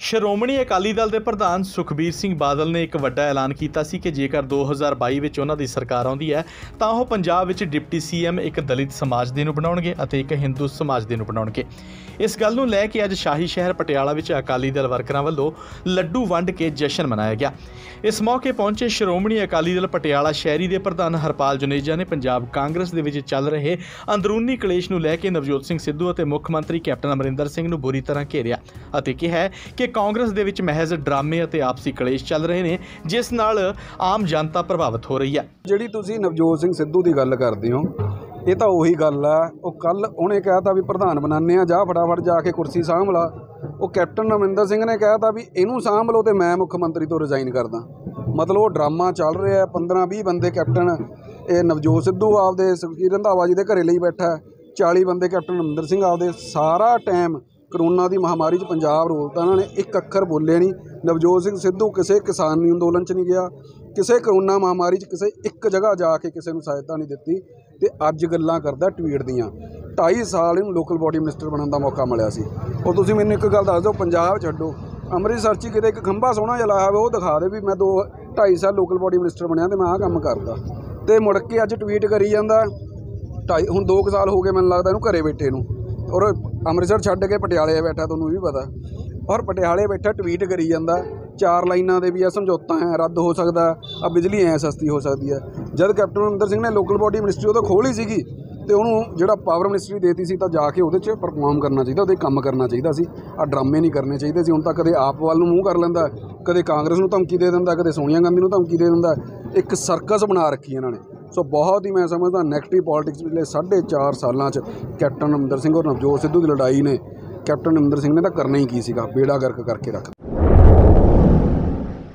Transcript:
ਸ਼੍ਰੋਮਣੀ ਅਕਾਲੀ ਦਲ ਦੇ ਪ੍ਰਧਾਨ ਸੁਖਬੀਰ ਸਿੰਘ ਬਾਦਲ ਨੇ ਇੱਕ ਵੱਡਾ ਐਲਾਨ ਕੀਤਾ ਸੀ ਕਿ ਜੇਕਰ 2022 ਵਿੱਚ ਉਹਨਾਂ ਦੀ ਸਰਕਾਰ ਆਉਂਦੀ ਹੈ ਤਾਂ ਉਹ ਪੰਜਾਬ ਵਿੱਚ ਡਿਪਟੀ ਸੀਐਮ ਇੱਕ ਦਲਿਤ ਸਮਾਜ ਦੇ ਨੂੰ ਬਣਾਉਣਗੇ ਅਤੇ ਇੱਕ ਹਿੰਦੂ ਸਮਾਜ ਦੇ ਨੂੰ ਬਣਾਉਣਗੇ। ਇਸ ਗੱਲ ਨੂੰ ਲੈ ਕੇ ਅੱਜ ਸ਼ਾਹੀ ਸ਼ਹਿਰ ਪਟਿਆਲਾ ਵਿੱਚ ਅਕਾਲੀ ਦਲ ਵਰਕਰਾਂ ਵੱਲੋਂ ਲੱਡੂ ਵੰਡ ਕੇ ਜਸ਼ਨ ਮਨਾਇਆ ਗਿਆ। ਇਸ ਮੌਕੇ ਪਹੁੰਚੇ ਸ਼੍ਰੋਮਣੀ ਅਕਾਲੀ ਦਲ ਪਟਿਆਲਾ ਸ਼ਹਿਰੀ ਦੇ ਪ੍ਰਧਾਨ ਹਰਪਾਲ ਜੁਨੇਜਾ ਨੇ ਪੰਜਾਬ ਕਾਂਗਰਸ ਦੇ ਵਿੱਚ ਚੱਲ ਰਹੇ ਅੰਦਰੂਨੀ ਕਲੇਸ਼ ਨੂੰ ਲੈ ਕੇ ਨਵਜੋਤ ਸਿੰਘ ਸਿੱਧੂ ਅਤੇ ਮੁੱਖ ਮੰਤਰੀ ਕੈਪਟਨ ਅਮਰਿੰਦਰ ਸਿੰਘ ਨੂੰ ਬੁਰੀ ਤਰ੍ਹਾਂ ਘੇਰਿਆ ਅਤੇ ਕਿਹਾ ਕਿ ਕਾਂਗਰਸ ਦੇ ਵਿੱਚ ਮਹਿਜ਼ ਡਰਾਮੇ ਅਤੇ ਆਪਸੀ ਕਲੇਸ਼ ਚੱਲ ਰਹੇ ਨੇ, ਜਿਸ ਨਾਲ ਆਮ ਜਨਤਾ ਪ੍ਰਭਾਵਿਤ ਹੋ ਰਹੀ ਹੈ। ਜਿਹੜੀ ਤੁਸੀਂ ਨਵਜੋਤ ਸਿੰਘ ਸਿੱਧੂ ਦੀ ਗੱਲ ਕਰਦੇ ਹੋ, ਇਹ ਤਾਂ ਉਹੀ ਗੱਲ ਆ। ਉਹ ਕੱਲ ਉਹਨੇ ਕਹਿਤਾ ਵੀ ਪ੍ਰਧਾਨ ਬਣਾਉਂਦੇ ਆ, ਜਾ ਫਟਾਫਟ ਜਾ ਕੇ ਕੁਰਸੀ ਸਾਂਭ ਲਾ। ਉਹ ਕੈਪਟਨ ਅਮਰਿੰਦਰ ਸਿੰਘ ਨੇ ਕਹਿਤਾ ਵੀ ਇਹਨੂੰ ਸਾਂਭ ਲਓ ਤੇ ਮੈਂ ਮੁੱਖ ਮੰਤਰੀ ਤੋਂ ਰਿਜ਼ਾਈਨ ਕਰਦਾ। ਮਤਲਬ ਉਹ ਡਰਾਮਾ ਚੱਲ ਰਿਹਾ। 15-20 ਬੰਦੇ ਕੈਪਟਨ ਇਹ ਨਵਜੋਤ ਸਿੱਧੂ ਆਪਦੇ ਸੁਖਬੀਰ ਰੰਧਾਵਾ ਜੀ ਦੇ ਘਰੇ ਲਈ ਬੈਠਾ, 40 ਬੰਦੇ ਕੈਪਟਨ ਅਮਰਿੰਦਰ ਸਿੰਘ ਆਪਦੇ। ਸਾਰਾ ਟਾਈਮ ਕਰੋਨਾ ਦੀ ਮਹਾਮਾਰੀ 'ਚ ਪੰਜਾਬ ਰੋਲਤਾ ਇਹਨਾਂ ਨੇ, ਇੱਕ ਅੱਖਰ ਬੋਲੇ ਨਹੀਂ। ਨਵਜੋਤ ਸਿੰਘ ਸਿੱਧੂ ਕਿਸੇ ਕਿਸਾਨੀ ਅੰਦੋਲਨ 'ਚ ਨਹੀਂ ਗਿਆ, ਕਿਸੇ ਕਰੋਨਾ ਮਹਾਮਾਰੀ 'ਚ ਕਿਸੇ ਇੱਕ ਜਗ੍ਹਾ ਜਾ ਕੇ ਕਿਸੇ ਨੂੰ ਸਹਾਇਤਾ ਨਹੀਂ ਦਿੱਤੀ। ਤੇ ਅੱਜ ਗੱਲਾਂ ਕਰਦਾ ਟਵੀਟ ਦੀਆਂ। 2.5 ਸਾਲ ਇਹਨੂੰ ਲੋਕਲ ਬੋਡੀ ਮਿਨਿਸਟਰ ਬਣਨ ਦਾ ਮੌਕਾ ਮਿਲਿਆ ਸੀ। ਉਹ ਤੁਸੀਂ ਮੈਨੂੰ ਇੱਕ ਗੱਲ ਦੱਸ ਦਿਓ, ਪੰਜਾਬ ਛੱਡੋ, ਅੰਮ੍ਰਿਤਸਰ 'ਚ ਕਿਤੇ ਇੱਕ ਖੰਭਾ ਸੋਹਣਾ ਜਿਹਾ ਲਾਇਆ ਹੋਵੇ, ਉਹ ਦਿਖਾ ਦੇ ਵੀ ਮੈਂ 2-2.5 ਸਾਲ ਲੋਕਲ ਬੋਡੀ ਮਿਨਿਸਟਰ ਬਣਿਆ ਤੇ ਮੈਂ ਆਹ ਕੰਮ ਕਰਦਾ। ਤੇ ਮੁੜ ਕੇ ਅੱਜ ਟਵੀਟ ਕਰੀ ਜਾਂਦਾ। ਹੁਣ 2 ਸਾਲ ਹੋ ਗਏ ਮੈਨੂੰ ਲੱਗਦਾ ਇਹਨੂੰ ਘਰੇ ਬੈਠੇ ਨੂੰ, ਔਰ ਅੰਮ੍ਰਿਤਸਰ ਛੱਡ ਕੇ ਪਟਿਆਲੇ ਬੈਠਾ, ਤੁਹਾਨੂੰ ਵੀ ਪਤਾ। ਔਰ ਪਟਿਆਲੇ ਬੈਠਾ ਟਵੀਟ ਕਰੀ ਜਾਂਦਾ 4 ਲਾਈਨਾਂ ਦੇ ਵੀ ਇਹ ਸਮਝੌਤਾ ਹੈ, ਰੱਦ ਹੋ ਸਕਦਾ, ਆ ਬਿਜਲੀ ਐ ਸਸਤੀ ਹੋ ਸਕਦੀ ਹੈ। ਜਦ ਕੈਪਟਨ ਅਮਰਿੰਦਰ ਸਿੰਘ ਨੇ ਲੋਕਲ ਬੋਡੀ ਮਿਨਿਸਟਰੀ ਉਦੋਂ ਖੋਲ੍ਹੀ ਸੀਗੀ ਤੇ ਉਹਨੂੰ ਜਿਹੜਾ ਪਾਵਰ ਮਿਨਿਸਟਰੀ ਦੇਤੀ ਸੀ, ਤਾਂ ਜਾ ਕੇ ਉਹਦੇ 'ਚ ਪਰਫਾਰਮ ਕਰਨਾ ਚਾਹੀਦਾ, ਉਹਦੇ ਕੰਮ ਕਰਨਾ ਚਾਹੀਦਾ ਸੀ। ਆ ਡਰਾਮੇ ਨਹੀਂ ਕਰਨੇ ਚਾਹੀਦੇ ਸੀ। ਹੁਣ ਤਾਂ ਕਦੇ ਆਪ ਵੱਲ ਨੂੰ ਮੂੰਹ ਕਰ ਲੈਂਦਾ, ਕਦੇ ਕਾਂਗਰਸ ਨੂੰ ਧਮਕੀ ਦੇ ਦਿੰਦਾ, ਕਦੇ ਸੋਨੀਆ ਗਾਂਧੀ ਨੂੰ ਧਮਕੀ ਦੇ ਦਿੰਦਾ। ਇੱਕ ਸਰਕਸ ਬਣਾ ਰੱਖੀ ਇਹਨਾਂ ਨੇ। ਸੋ ਬਹੁਤ ਹੀ ਮੈਂ ਸਮਝਦਾ ਨੈਗੇਟਿਵ ਪੋਲੀਟਿਕਸ ਪਿਛਲੇ 4.5 ਸਾਲਾਂ 'ਚ ਕੈਪਟਨ ਅਮਰਿੰਦਰ ਸਿੰਘ ਔਰ ਨਵਜੋਤ ਸਿੱਧੂ ਦੀ ਲੜਾਈ ਨੇ ਕੈਪਟਨ ਅਮਰਿੰਦਰ ਸਿੰਘ ਨੇ ਤਾਂ ਕਰਨਾ ਹੀ ਕੀ ਸੀਗਾ, ਬੇੜਾ ਗਰਕ ਕਰਕੇ ਰੱਖ।